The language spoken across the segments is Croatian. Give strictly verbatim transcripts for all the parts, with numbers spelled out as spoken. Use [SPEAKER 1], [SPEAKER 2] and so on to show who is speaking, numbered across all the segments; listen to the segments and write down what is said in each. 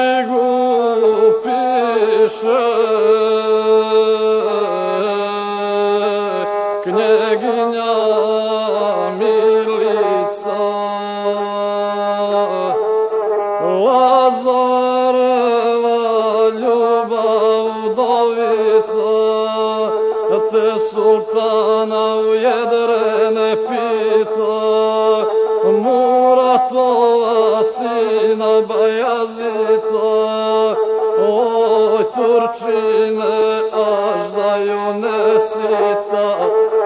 [SPEAKER 1] knjigu piše knjeginja Milica. Lazareva ljubav udovica te sultana u jedrene pita, Muratova sina Bajazita, oj Turčine až da ju ne sita.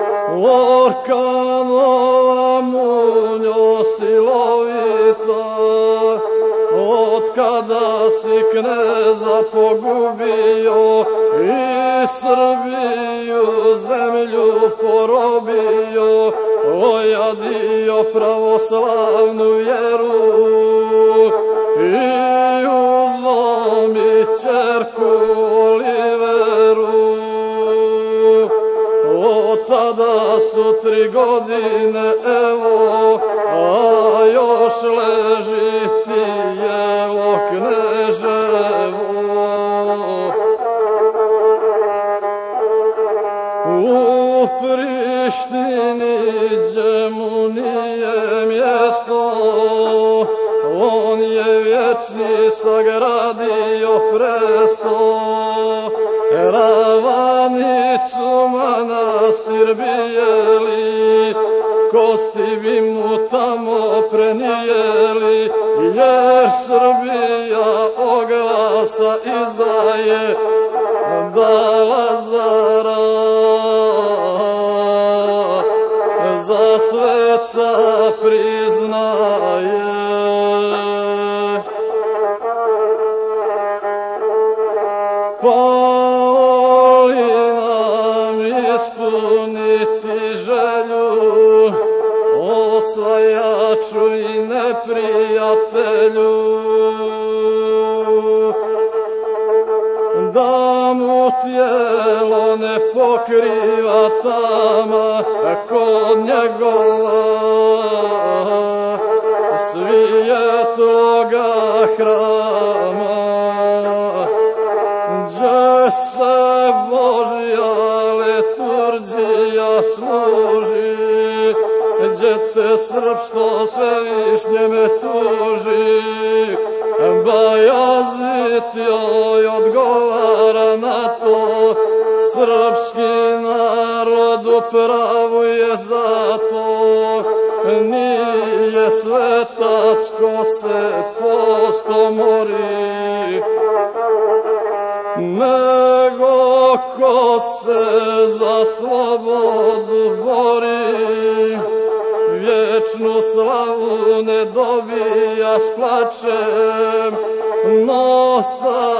[SPEAKER 1] Orkanova munjo silovita, od kada si kneza pogubio i Srbiju zemlju porobio, ojadio pravoslavnu vjeru i uzlo mi ćerku Oliveru. Od tada su tri godine, evo, a još leži tijelo kneževo. U Prištini gdje mu nije mjesto, on je vječni sagradio presto. Ravanicu manastir bijeli, kosti bi mu tamo prenijeli, jer Srbija oglasa izdaje da Lazara za sveca priznaje. Voli nam ispuniti želju, osvajaču i neprijatelju, da mu tijelo ne pokriva tama kod njegova svijetloga hrama, gdje se Božja liturgija služi, gdje te srpstvo svevišnje me tuži. Bajazit joj odgovara na to, srpski narod u pravu je zato. Nije svetac ko se posto mori, nego ko se za slobodu bori. Vječnu slavu ne dobija s plačem, no sa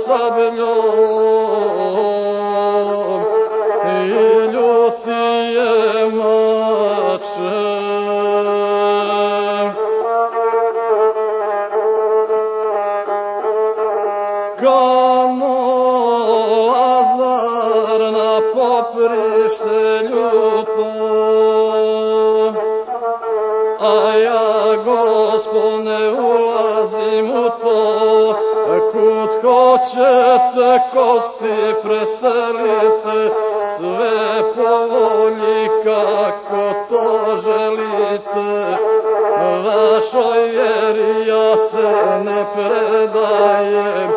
[SPEAKER 1] sabljom i ljutije mačem. Kamo Lazar na poprište ljuto, a ja, Gospod, ne ulazim u to. Kud hoćete kosti preselite, sve po volji kako to želite. Vašoj vjeri ja se ne predajem,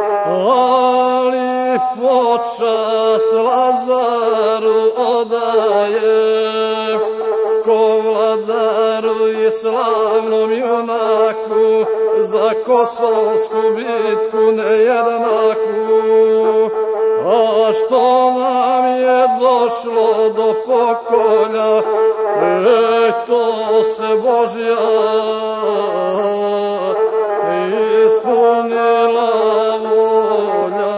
[SPEAKER 1] ali počast Lazaru odajem, ko vladaru i slavnom junaku, za Kosovsku bitku nejednaku. A što nam je došlo do pokolja, ej, to se Božja ispunila volja.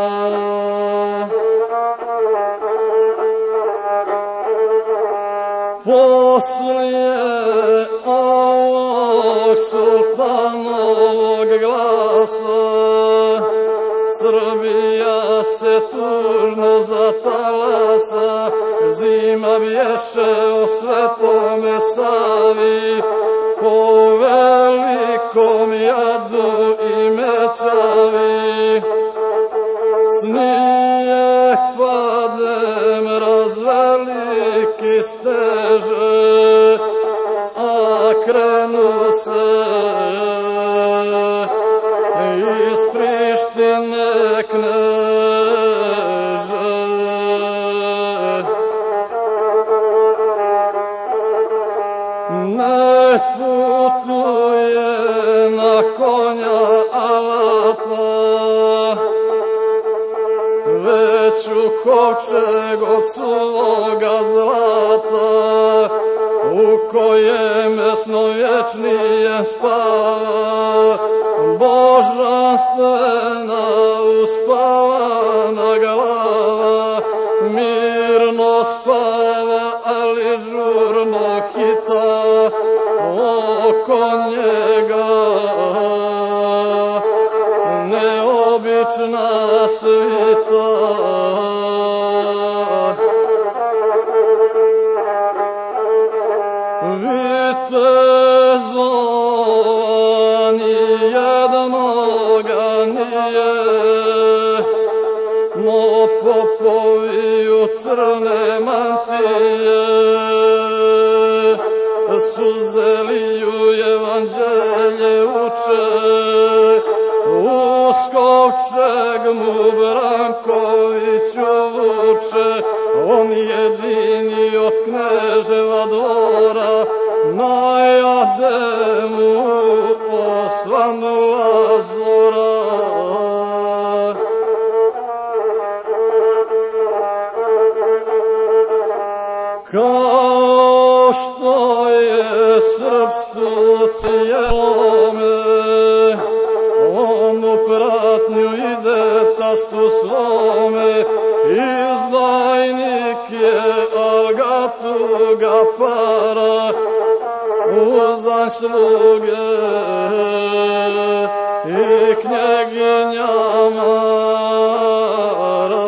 [SPEAKER 1] Poslije ovog sultanovog glasa, Srbija se tužno zatalasa, zima bješe o Svetome Savi, po velikom jadu i meća baštine kneže. Ne putuje na konja alata, već u kovčeg od svoga zlata, u kojem vječno-vječnije spava, božanstvena uspavana glava, mirno spava, ali žurno hita oko njega. Neobična svita, vitezova nijednoga nije, no popovi u crne mantije suzeliju evanđelje uče, uz kovčeg mu Branković uvuče, on jedini od kneževa dvora najade mu osvanula zora. Kao što je srpstvo cijelome, on u pratnju ide tastu svome, izdajnik je, al ga tuga para, uzan sluge i knjeginja mara.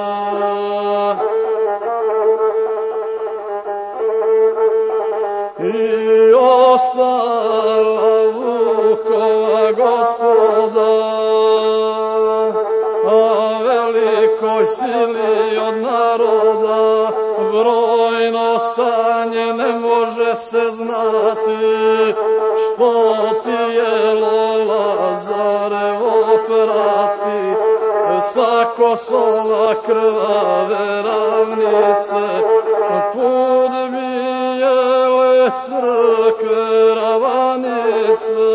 [SPEAKER 1] I ostala Vukova gospoda, a velikoj sili od naroda, brojno stanje ne može se znati, što ti je Lazarevo prati, sa Kosova krvave ravnice, put bijele crkve ravanice,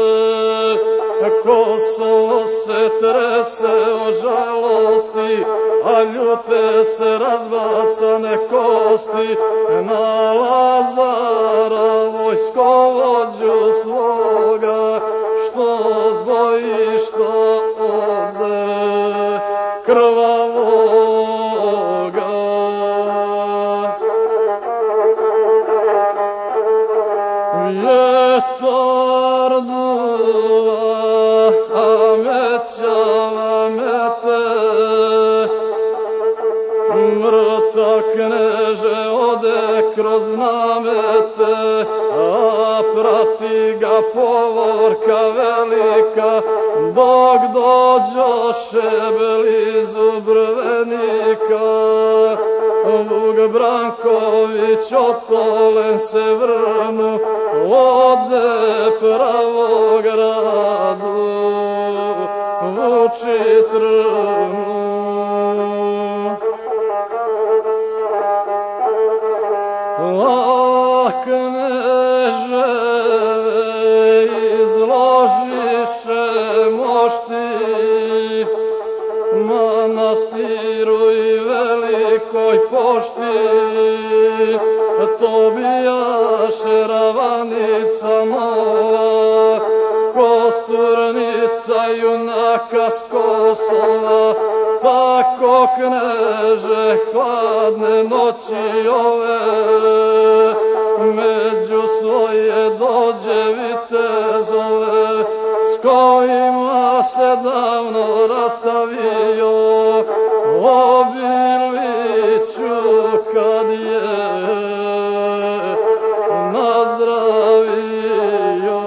[SPEAKER 1] Kosovo se trese od žalosti, a ljute se razbacane kosti na Lazara vojskovođu svoga, što zboji što ovde krvavoga. Vjetar duva, a mećava mete, mrtav kneže ode kroz namete, a prati ga povorka velika, dok dođoše blizu Brvenika. Vuk Branković otolen se vrnu, ode pravo gradu, vuči trnu. A kneževe izložiše mošti, manastiru i velikoj pošti, to bijaše ravanica nova, Kosturnica junaka s Kosova, tako kneže hladne noći ove, među svoje dođe vitezove, s kojima se davno rastavio, o Biliću kad je nazdravio.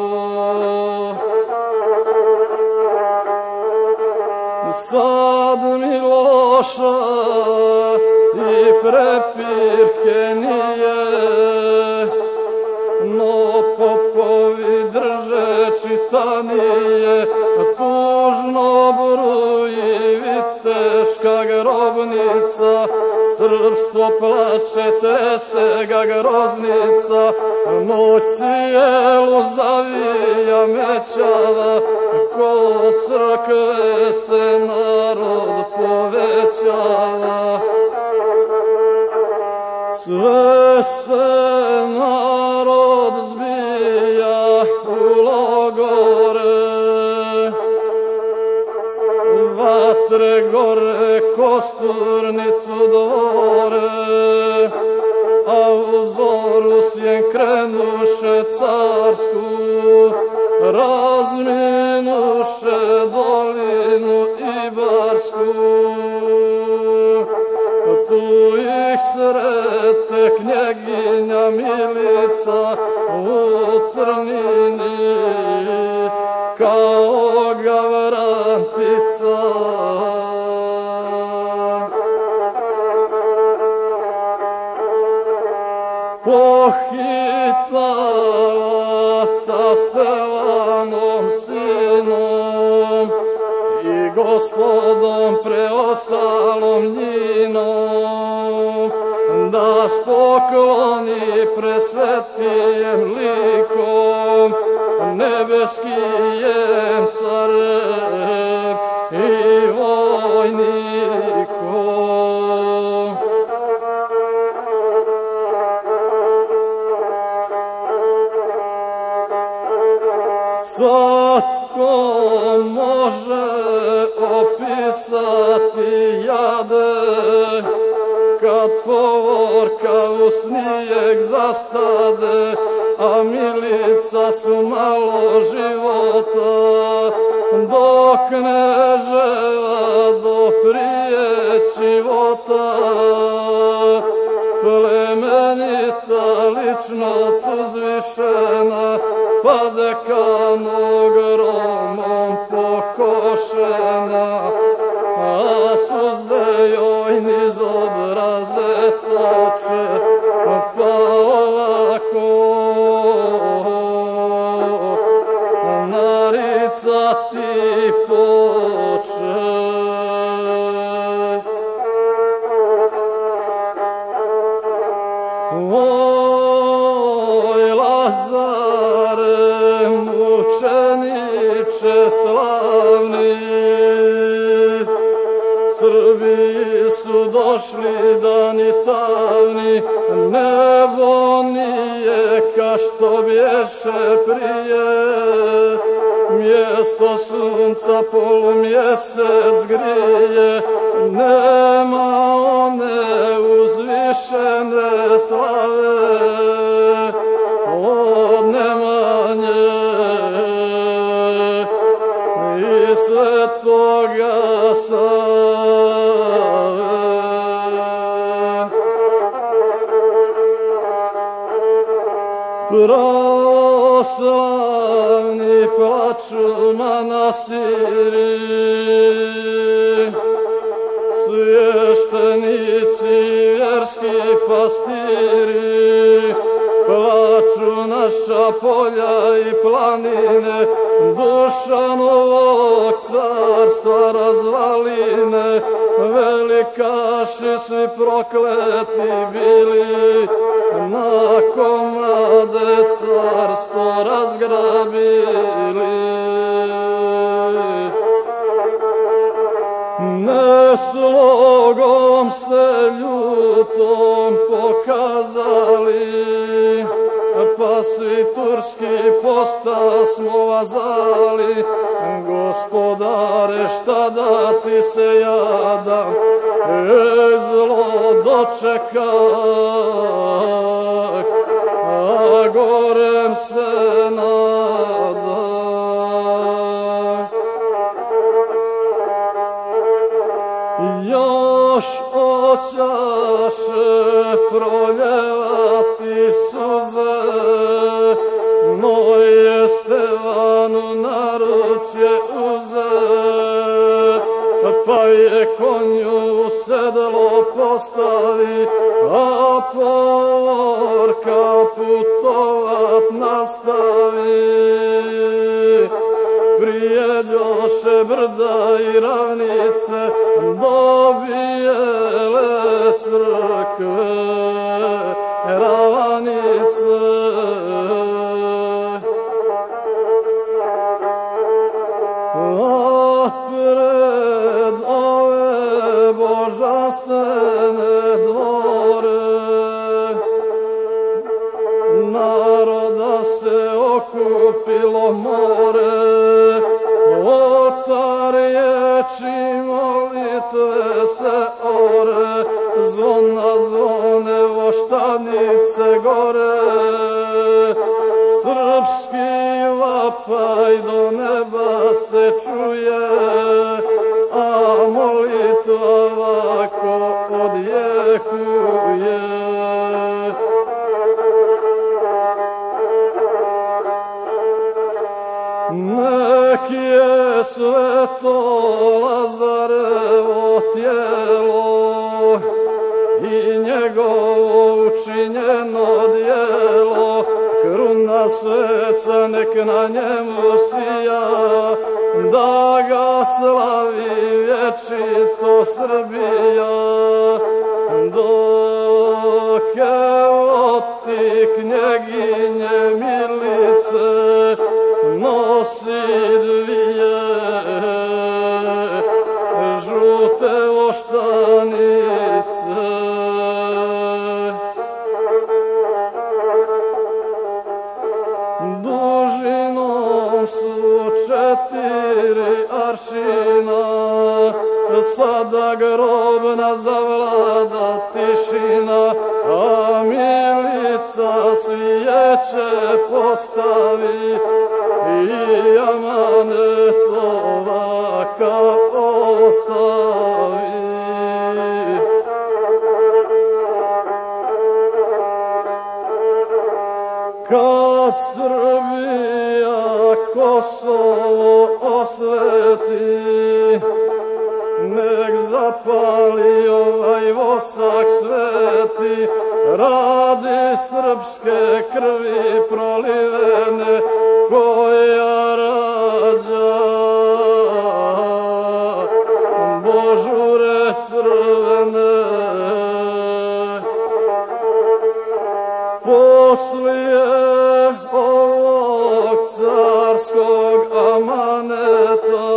[SPEAKER 1] Sad Miloša i prepirke nije, no popovi drže čitanije, tužno bru srpstvo plače, trese ga groznica, noć cijelu zavija mećava, kod crkve se narod povećava. Sve se narod zbija u logore, vatre gore, Kosturnicu dvore, a u zoru sjen krenuše carsku, razminuše dolinu Ibarsku. Tu ih srete knjeginja Milica u crnini, kao gavrantica. Pohitala sa Stevanom sinom i gospodom preostalom njinom, da spokloni presvetijem likom, nebeskijem carem i vojnikom. Svatko može opisati jade, kad povorka u snijeg zastade, a Milica su malo života, dok ne ževa do prije života. Plemenita ličnost uzvišena, pa dekanu gromom pokošena, a suze joj niz obraze toče, pa ovako naricati poče. Oj, Lazare, mučeniče slavni, Srbiji su došli dani tamni, nebo nije ka što bješe prije, mjesto sunca polumjesec grije, nema one uzvišene slave od Nemanje i Svetoga Save. Pravoslavni plaču manastiri, svještenici, vjerski pastiri, plaču naša polja i planine, Dušanovog carstva razvaline, velikaši svi prokleti bili, na komade carstvo razgrabili. Neslogom se ljutom pokazali, pa svi turski posta smo vazali. Gospodare, šta da ti se jadam, ej zlo dočekah, a gorem se nadam. Još oćaše proljevati suze, no je Stevanu naručje uzet, pa je konju sedlo postavi, a povorka putovat nastavi. Prijeđoše brda i ravnice, do bijele crkve crkve ravanice. A pred ove božanstvene dvore naroda se okupilo more, oltar riječi molitve se ore, zvona zvone voštanice gore, srpski vapaj do neba se čuje, a molitva ovako odjekuje. Nek je sveto Lazarevo tijelo i njegovo učinjeno djelo, kruna sveca nek na njemu sija, da ga slavi vječito Srbija. Dok evo ti knjeginje Milice nosi dvije žute voštanice. Dužinom su četiri aršina, sada grobna zavlada tišina, a Milica svijeće postavi i amanet ovakav ostavi. Kad Srbija Kosovo osveti, nek zapali ovaj vosak sveti, radi srpske krvi prolivene, koja rađa božure crvene. Poslije ovog carskog amaneta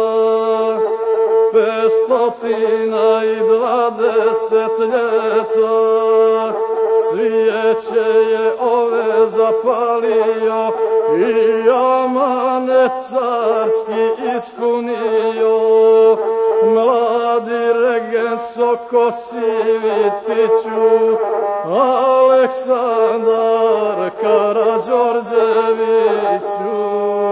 [SPEAKER 1] petstotina i dvadeset ljeta svijeće je ove zapalio i amanet carski ispunio. Mladi regent Sokosivitiću, Aleksandar Karađorđeviću.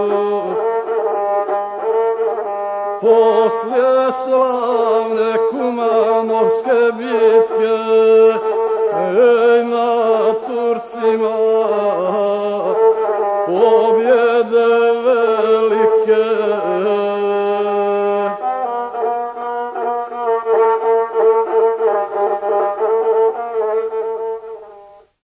[SPEAKER 1] Poslije slavne Kumanovske bitke, ej na Turcima pobjede